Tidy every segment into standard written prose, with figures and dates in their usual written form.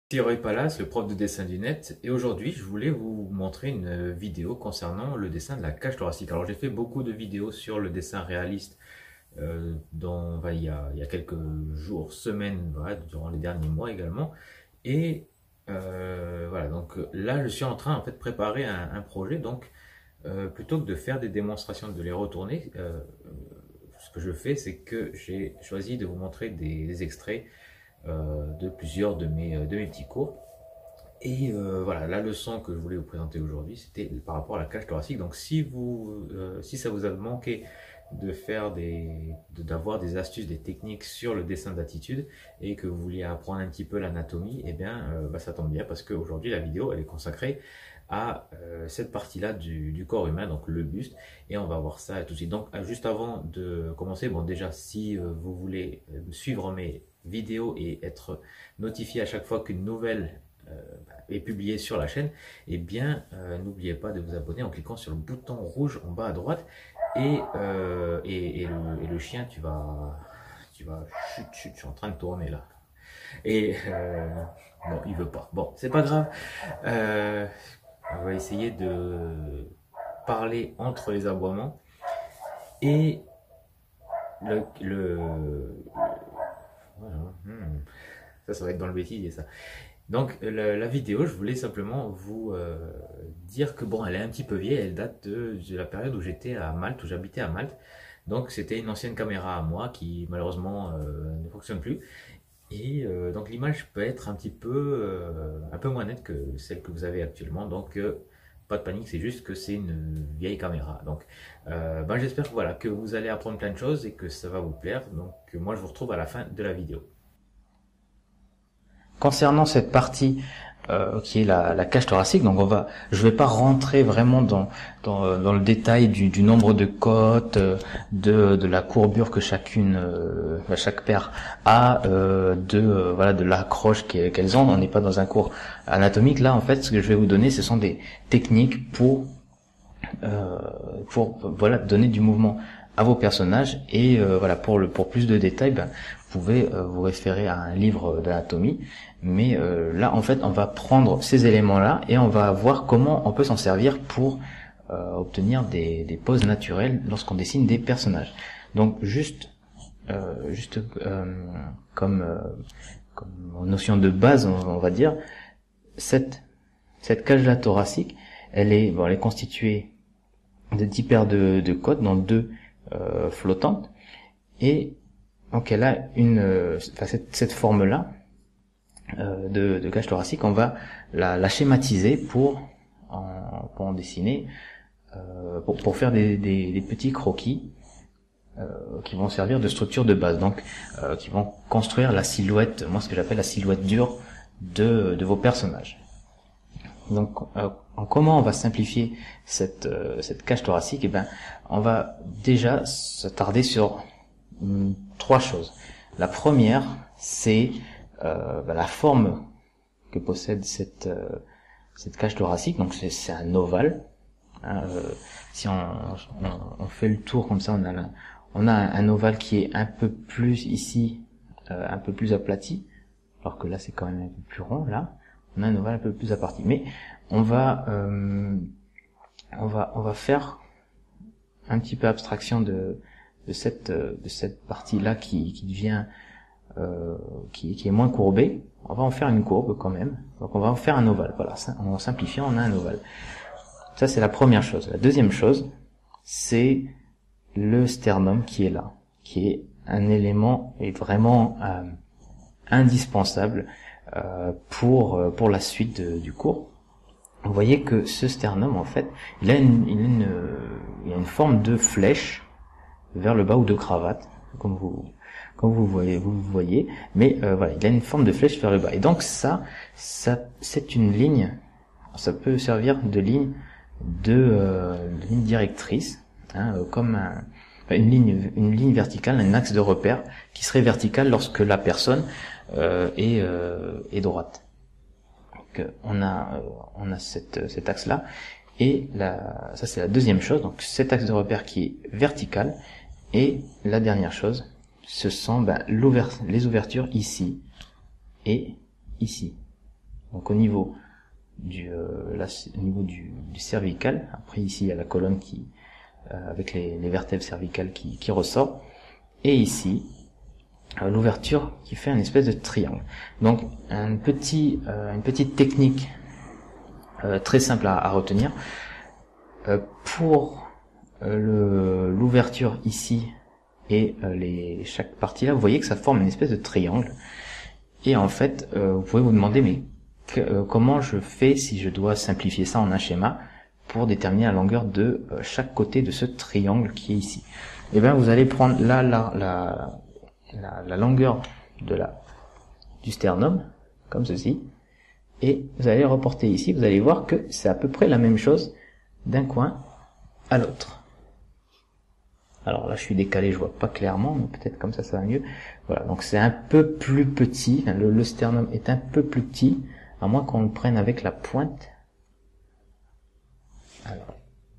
C'est Roy Palace, le prof de dessin du net, et aujourd'hui je voulais vous montrer une vidéo concernant le dessin de la cage thoracique. Alors j'ai fait beaucoup de vidéos sur le dessin réaliste il y a quelques jours, semaines, voilà, durant les derniers mois également. Et voilà, donc là je suis en train en fait de préparer un projet, donc plutôt que de faire des démonstrations, de les retourner, ce que je fais c'est que j'ai choisi de vous montrer des extraits de plusieurs de mes petits cours. Et voilà, la leçon que je voulais vous présenter aujourd'hui, c'était par rapport à la cage thoracique. Donc, si ça vous a manqué de d'avoir des astuces, des techniques sur le dessin d'attitude et que vous vouliez apprendre un petit peu l'anatomie, eh bien, ça tombe bien parce qu'aujourd'hui, la vidéo, elle est consacrée à cette partie-là du corps humain, donc le buste, et on va voir ça tout de suite. Donc, juste avant de commencer, bon, déjà, si vous voulez suivre mes vidéos et être notifié à chaque fois qu'une nouvelle est publié sur la chaîne, et bien n'oubliez pas de vous abonner en cliquant sur le bouton rouge en bas à droite et le chien chut, chut, je suis en train de tourner là et bon, il veut pas, bon, c'est pas grave. Euh, on va essayer de parler entre les aboiements et le voilà. Ça va être dans le bêtisier ça. Donc la vidéo, je voulais simplement vous dire que bon, elle est un petit peu vieille, elle date de la période où j'étais à Malte, où j'habitais à Malte. Donc c'était une ancienne caméra à moi qui malheureusement ne fonctionne plus. Et donc l'image peut être un peu moins nette que celle que vous avez actuellement. Donc pas de panique, c'est juste que c'est une vieille caméra. Donc j'espère que voilà, que vous allez apprendre plein de choses et que ça va vous plaire. Donc moi je vous retrouve à la fin de la vidéo. Concernant cette partie qui est la cage thoracique, donc je vais pas rentrer vraiment dans le détail du nombre de côtes, de la courbure que chaque paire a, de l'accroche qu'elles ont. On n'est pas dans un cours anatomique là. En fait, ce que je vais vous donner, ce sont des techniques pour voilà donner du mouvement à vos personnages et voilà pour plus de détails, vous pouvez vous référer à un livre d'anatomie. Mais là, en fait, on va prendre ces éléments-là et on va voir comment on peut s'en servir pour obtenir des poses naturelles lorsqu'on dessine des personnages. Donc, comme notion de base, on va dire, cette cage-là thoracique, elle est constituée de 10 paires de côtes, dont 2 flottantes, et donc elle a cette forme-là de cage thoracique. On va la schématiser pour en dessiner, pour faire des petits croquis qui vont servir de structure de base, donc qui vont construire la silhouette, moi ce que j'appelle la silhouette dure de vos personnages. Donc comment on va simplifier cette cage thoracique? Eh ben, on va déjà s'attarder sur 3 choses. La première, c'est la forme que possède cette cage thoracique. Donc c'est un ovale. Si on fait le tour comme ça, on a un ovale qui est un peu plus ici, un peu plus aplati, alors que là c'est quand même un peu plus rond. Là, on a un ovale un peu plus aplati. Mais on va faire un petit peu abstraction de cette partie-là qui devient qui est moins courbée. On va en faire une courbe quand même. Donc on va en faire un ovale. Voilà, en simplifiant, on a un ovale. Ça c'est la première chose. La deuxième chose, c'est le sternum qui est là, qui est un élément et vraiment indispensable pour la suite du cours. Vous voyez que ce sternum, en fait, il a une forme de flèche vers le bas, ou de cravate, comme vous voyez, mais voilà, il a une forme de flèche vers le bas. Et donc ça c'est une ligne, ça peut servir de ligne ligne directrice, comme une ligne verticale, un axe de repère qui serait vertical lorsque la personne est droite. Donc on a cet axe là, et ça c'est la deuxième chose. Donc cet axe de repère qui est vertical. Et la dernière chose, ce sont les ouvertures ici et ici. donc au niveau au niveau du cervical. Après ici il y a la colonne qui avec les vertèbres cervicales qui ressort, et ici l'ouverture qui fait une espèce de triangle. Donc une petite technique très simple à retenir pour l'ouverture ici et chaque partie là, vous voyez que ça forme une espèce de triangle. Et en fait, vous pouvez vous demander mais comment je fais si je dois simplifier ça en un schéma pour déterminer la longueur de chaque côté de ce triangle qui est ici. Et bien vous allez prendre là la longueur du sternum comme ceci, et vous allez reporter ici. Vous allez voir que c'est à peu près la même chose d'un coin à l'autre. Alors là je suis décalé, je vois pas clairement, mais peut-être comme ça va mieux. Voilà, donc c'est un peu plus petit, le sternum est un peu plus petit, à moins qu'on le prenne avec la pointe. Alors,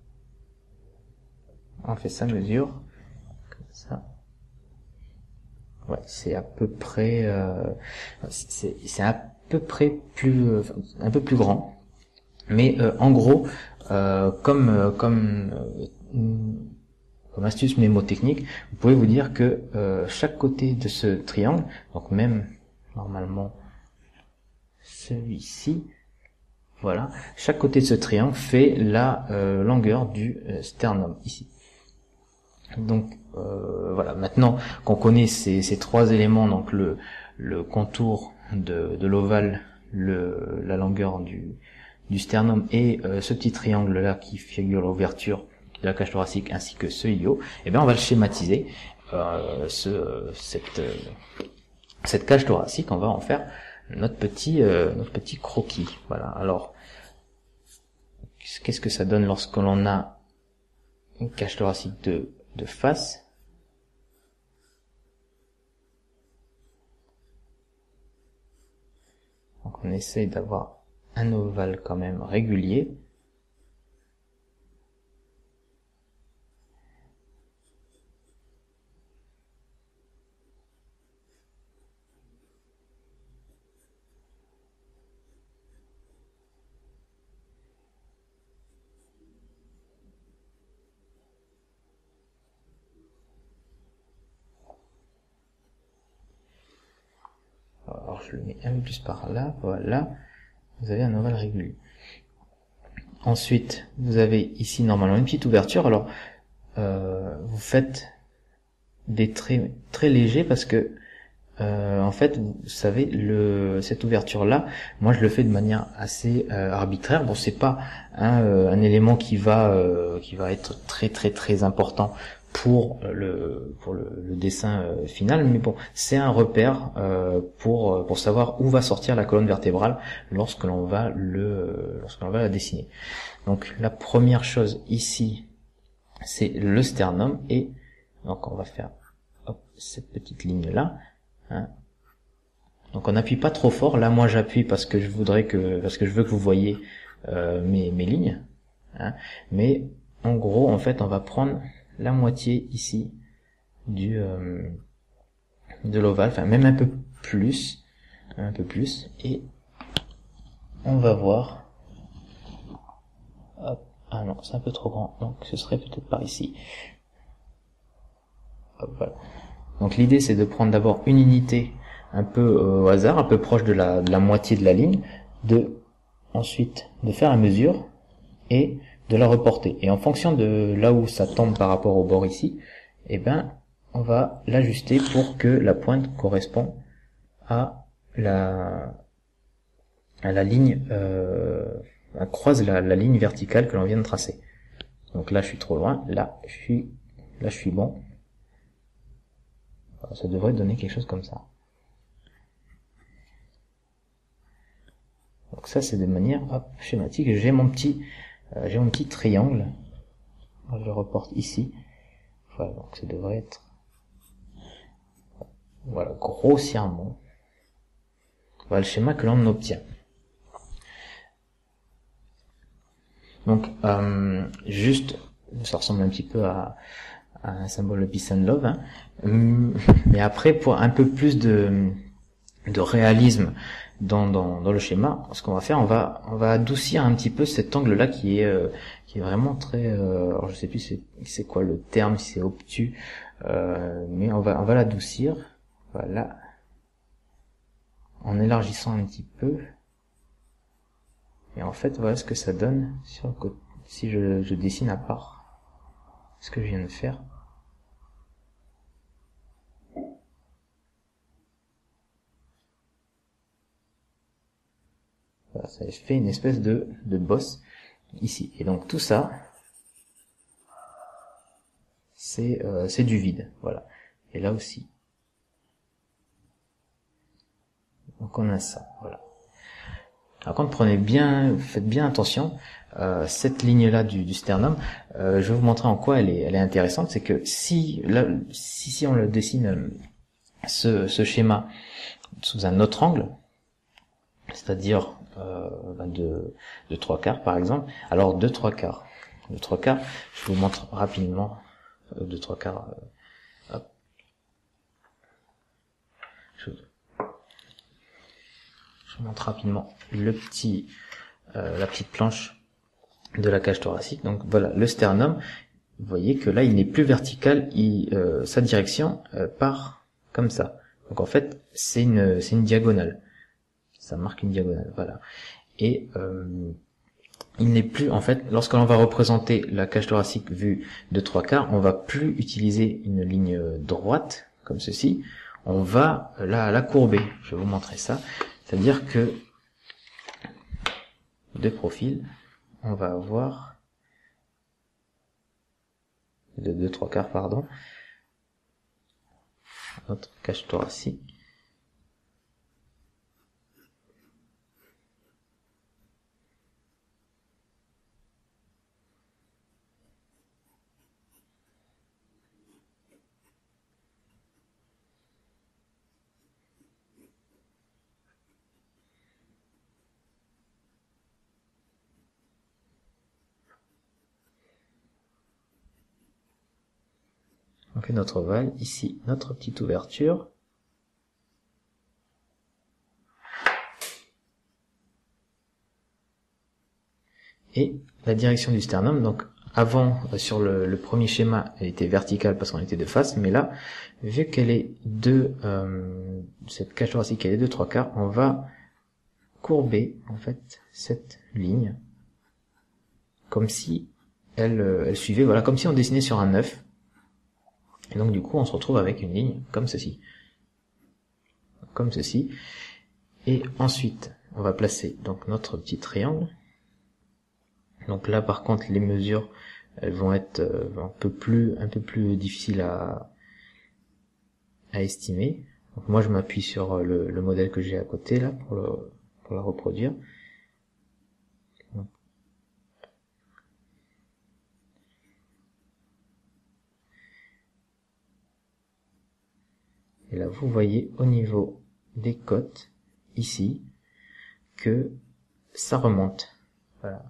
on fait sa mesure, comme ça. Ouais, c'est à peu près, c'est à peu près un peu plus grand. Mais en gros, comme astuce mémotechnique, vous pouvez vous dire que chaque côté de ce triangle, donc même normalement celui-ci, voilà, chaque côté de ce triangle fait la longueur du sternum ici. Donc voilà, maintenant qu'on connaît ces trois éléments, donc le contour de l'ovale, la longueur du sternum et ce petit triangle là qui figure l'ouverture de la cage thoracique ainsi que ce ileau, et bien on va le schématiser. Cette cage thoracique, on va en faire notre petit croquis. Voilà. Alors qu'est-ce que ça donne lorsque l'on a une cage thoracique de face? Donc on essaye d'avoir un ovale quand même régulier. Alors je le mets un peu plus par là, voilà, vous avez un ovale régulier. Ensuite, vous avez ici normalement une petite ouverture. Alors, vous faites des traits très légers parce que, en fait, vous savez, cette ouverture-là, moi je le fais de manière assez arbitraire. Bon, c'est pas un élément qui va être très important pour le dessin final, mais bon, c'est un repère pour savoir où va sortir la colonne vertébrale lorsque l'on va la dessiner. Donc la première chose ici, c'est le sternum, et donc on va faire cette petite ligne là. Hein. Donc on n'appuie pas trop fort. Là moi j'appuie parce que je veux que vous voyez mes lignes. Hein. Mais en gros en fait on va prendre la moitié ici de l'ovale, enfin même un peu plus, et on va voir. Hop, ah non, c'est un peu trop grand, donc ce serait peut-être par ici. Hop, voilà. Donc l'idée c'est de prendre d'abord une unité un peu au hasard, un peu proche de la moitié de la ligne, ensuite de faire la mesure et de la reporter. Et en fonction de là où ça tombe par rapport au bord ici, eh ben, on va l'ajuster pour que la pointe correspond à la ligne, croise la ligne verticale que l'on vient de tracer. Donc là, je suis trop loin. Là, je suis bon. Ça devrait donner quelque chose comme ça. Donc ça, c'est de manière schématique. J'ai mon petit triangle. Je le reporte ici. Voilà, donc ça devrait être, voilà, grossièrement, voilà le schéma que l'on obtient. Donc juste, ça ressemble un petit peu à un symbole de peace and love, hein. Mais après, pour un peu plus de réalisme dans le schéma, ce qu'on va faire, on va adoucir un petit peu cet angle-là qui est vraiment très, alors je sais plus c'est quoi le terme, si c'est obtus, mais on va l'adoucir, voilà, en élargissant un petit peu. Et en fait, voilà ce que ça donne sur le côté, si je dessine à part ce que je viens de faire. Voilà, ça fait une espèce de bosse ici. Et donc tout ça, c'est du vide. Voilà. Et là aussi. Donc on a ça. Voilà. Par contre, faites bien attention. Cette ligne-là du sternum, je vais vous montrer en quoi elle est intéressante. C'est que si on le dessine ce schéma sous un autre angle, c'est-à-dire de 3/4 par exemple, alors de 3/4, je vous montre rapidement de 3/4. Hop. Je vous montre rapidement la petite planche de la cage thoracique. Donc voilà, le sternum, vous voyez que là il n'est plus vertical, sa direction part comme ça. Donc en fait c'est une diagonale, ça marque une diagonale, voilà. Et il n'est plus, en fait, lorsque l'on va représenter la cage thoracique vue de 3/4, on va plus utiliser une ligne droite comme ceci, on va la courber. Je vais vous montrer ça. C'est-à-dire que de profil, on va avoir de 2/3, pardon, notre cage thoracique. On fait notre ovale, ici notre petite ouverture. Et la direction du sternum, donc avant sur le premier schéma elle était verticale parce qu'on était de face, mais là, vu qu'elle est cette cage thoracique elle est de 3/4, on va courber en fait cette ligne comme si elle suivait, voilà, comme si on dessinait sur un œuf. Et donc du coup on se retrouve avec une ligne comme ceci. Et ensuite on va placer donc notre petit triangle. Donc là par contre les mesures elles vont être un peu plus difficiles à estimer. Donc moi je m'appuie sur le modèle que j'ai à côté là pour la reproduire. Et là, vous voyez au niveau des côtes, ici, que ça remonte. Voilà.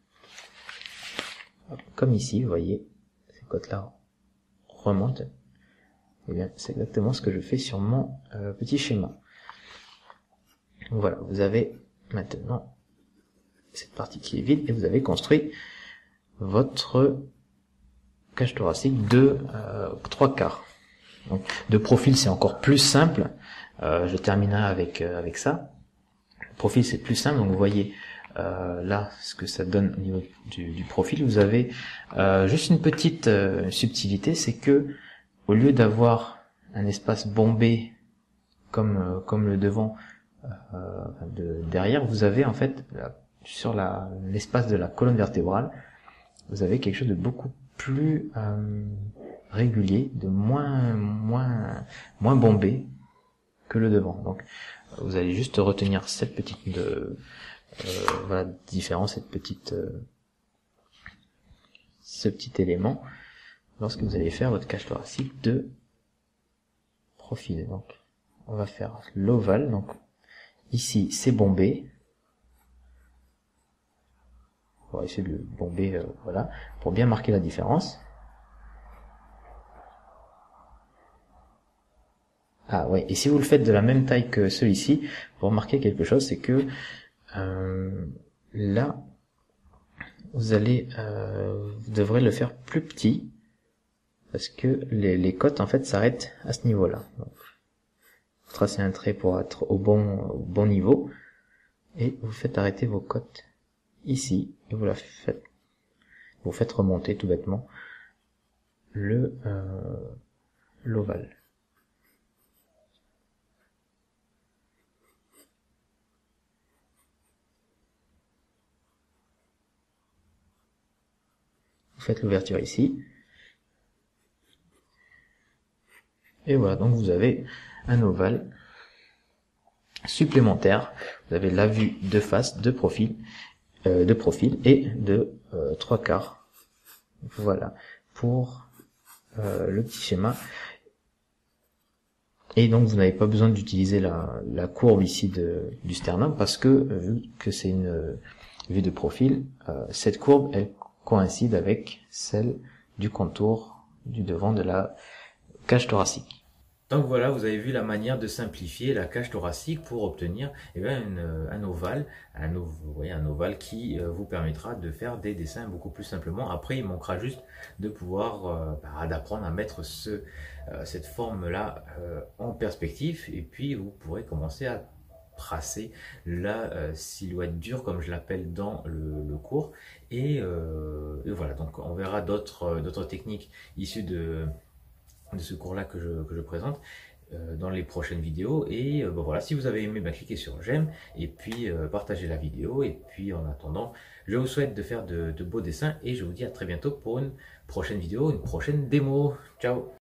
Comme ici, vous voyez, ces côtes-là remontent. Et bien, c'est exactement ce que je fais sur mon petit schéma. Donc voilà, vous avez maintenant cette partie qui est vide et vous avez construit votre cage thoracique de 3/4. Donc, de profil, c'est encore plus simple. Je terminerai avec ça. Le profil, c'est plus simple. Donc, vous voyez là ce que ça donne au niveau du profil. Vous avez juste une petite subtilité, c'est que au lieu d'avoir un espace bombé comme le devant derrière, vous avez en fait sur l'espace de la colonne vertébrale, vous avez quelque chose de beaucoup plus régulier, de moins bombé que le devant. Donc vous allez juste retenir cette petite voilà, différence, ce petit élément lorsque vous allez faire votre cage thoracique de profil. Donc on va faire l'ovale. Donc ici c'est bombé. On va essayer de le bomber, voilà, pour bien marquer la différence. Ah ouais, et si vous le faites de la même taille que celui-ci, vous remarquez quelque chose, c'est que là, vous devrez le faire plus petit, parce que les côtes en fait s'arrêtent à ce niveau-là. Donc, vous tracez un trait pour être au bon niveau, et vous faites arrêter vos côtes ici, et vous faites remonter tout bêtement l'ovale. Vous faites l'ouverture ici. Et voilà, donc vous avez un ovale supplémentaire. Vous avez la vue de face, de profil et de 3/4. Voilà, pour le petit schéma. Et donc vous n'avez pas besoin d'utiliser la courbe ici du sternum, parce que vu que c'est une vue de profil, cette courbe elle coïncide avec celle du contour du devant de la cage thoracique. Donc voilà, vous avez vu la manière de simplifier la cage thoracique pour obtenir un ovale, un ovale qui vous permettra de faire des dessins beaucoup plus simplement. Après, il manquera juste de pouvoir d'apprendre à mettre cette forme-là en perspective, et puis vous pourrez commencer à tracer la silhouette dure, comme je l'appelle dans le cours. Et voilà, donc on verra d'autres techniques issues de ce cours-là que je présente dans les prochaines vidéos. Et voilà, si vous avez aimé, cliquez sur j'aime et puis partagez la vidéo. Et puis en attendant, je vous souhaite de faire de beaux dessins et je vous dis à très bientôt pour une prochaine vidéo, une prochaine démo. Ciao!